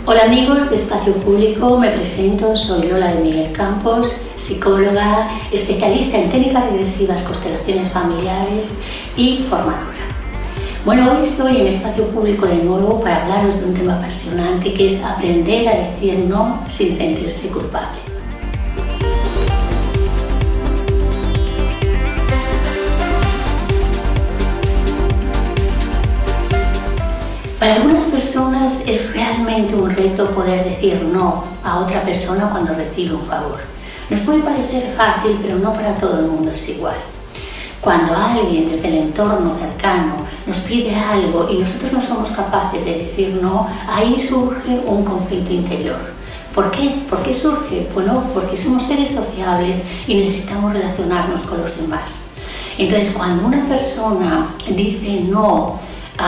Hola amigos de Espacio Público, me presento, soy Lola de Miguel Campos, psicóloga, especialista en técnicas regresivas, constelaciones familiares y formadora. Bueno, hoy estoy en Espacio Público de nuevo para hablaros de un tema apasionante que es aprender a decir no sin sentirse culpable. Para algunas personas es realmente un reto poder decir no a otra persona cuando recibe un favor. Nos puede parecer fácil, pero no para todo el mundo es igual. Cuando alguien desde el entorno cercano nos pide algo y nosotros no somos capaces de decir no, ahí surge un conflicto interior. ¿Por qué? ¿Por qué surge? Bueno, porque somos seres sociables y necesitamos relacionarnos con los demás. Entonces, cuando una persona dice no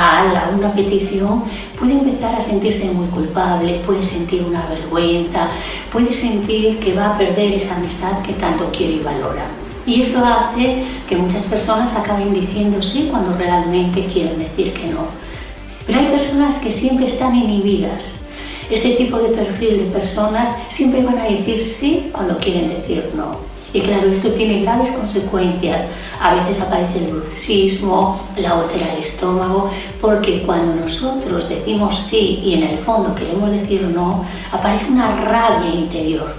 a una petición, puede empezar a sentirse muy culpable, puede sentir una vergüenza, puede sentir que va a perder esa amistad que tanto quiere y valora. Y esto hace que muchas personas acaben diciendo sí cuando realmente quieren decir que no. Pero hay personas que siempre están inhibidas. Este tipo de perfil de personas siempre van a decir sí cuando quieren decir no. Y claro, esto tiene graves consecuencias. A veces aparece el bruxismo, la úlcera del estómago, porque cuando nosotros decimos sí y en el fondo queremos decir no, aparece una rabia interior.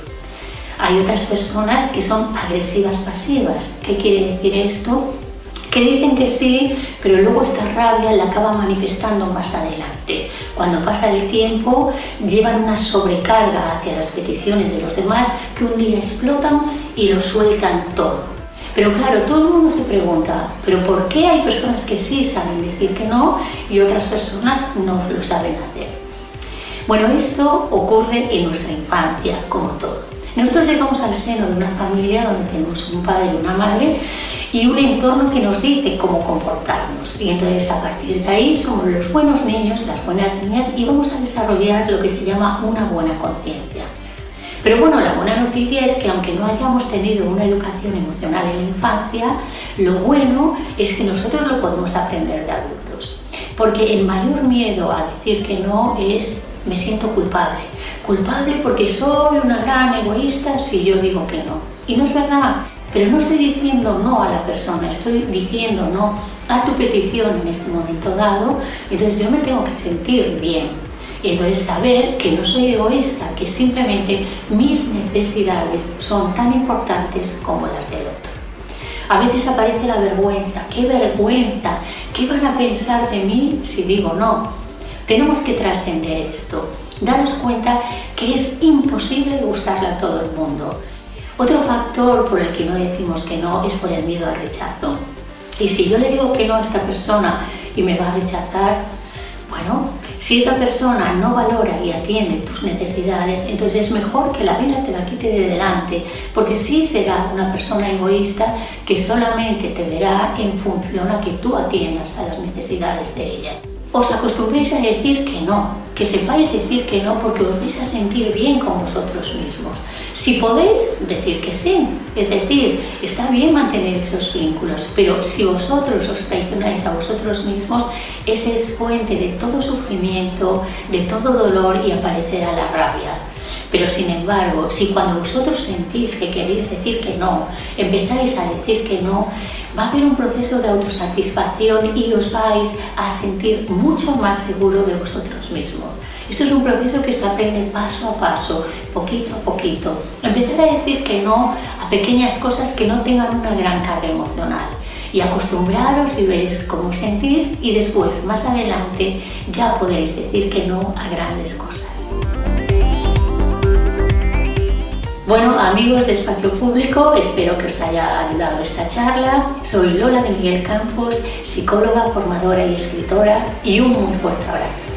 Hay otras personas que son agresivas pasivas. ¿Qué quiere decir esto? Que dicen que sí, pero luego esta rabia la acaban manifestando más adelante. Cuando pasa el tiempo, llevan una sobrecarga hacia las peticiones de los demás que un día explotan y lo sueltan todo. Pero claro, todo el mundo se pregunta, ¿pero por qué hay personas que sí saben decir que no y otras personas no lo saben hacer? Bueno, esto ocurre en nuestra infancia, como todo. Nosotros llegamos al seno de una familia donde tenemos un padre y una madre y un entorno que nos dice cómo comportarnos. Y entonces a partir de ahí somos los buenos niños, las buenas niñas y vamos a desarrollar lo que se llama una buena conciencia. Pero bueno, la buena noticia es que aunque no hayamos tenido una educación emocional en la infancia, lo bueno es que nosotros lo podemos aprender de adultos. Porque el mayor miedo a decir que no es me siento culpable. Culpable porque soy una gran egoísta si yo digo que no. Y no es verdad. Pero no estoy diciendo no a la persona, estoy diciendo no a tu petición en este momento dado, entonces yo me tengo que sentir bien. Y entonces saber que no soy egoísta, que simplemente mis necesidades son tan importantes como las del otro. A veces aparece la vergüenza, ¡qué vergüenza! ¿Qué van a pensar de mí si digo no? Tenemos que trascender esto, daros cuenta que es imposible gustarle a todo el mundo. Otro factor por el que no decimos que no es por el miedo al rechazo. Y si yo le digo que no a esta persona y me va a rechazar, bueno, si esta persona no valora y atiende tus necesidades, entonces es mejor que la vida te la quite de delante, porque sí será una persona egoísta que solamente te verá en función a que tú atiendas a las necesidades de ella. Os acostumbréis a decir que no, que sepáis decir que no porque os vais a sentir bien con vosotros mismos. Si podéis, decir que sí, es decir, está bien mantener esos vínculos, pero si vosotros os traicionáis a vosotros mismos, ese es fuente de todo sufrimiento, de todo dolor y aparecerá la rabia. Pero sin embargo, si cuando vosotros sentís que queréis decir que no, empezáis a decir que no, va a haber un proceso de autosatisfacción y os vais a sentir mucho más seguro de vosotros mismos. Esto es un proceso que se aprende paso a paso, poquito a poquito. Empezar a decir que no a pequeñas cosas que no tengan una gran carga emocional. Y acostumbraros y veréis cómo sentís y después, más adelante, ya podéis decir que no a grandes cosas. Bueno, amigos de Espacio Público, espero que os haya ayudado esta charla. Soy Lola de Miguel Campos, psicóloga, formadora y escritora, y un muy fuerte abrazo.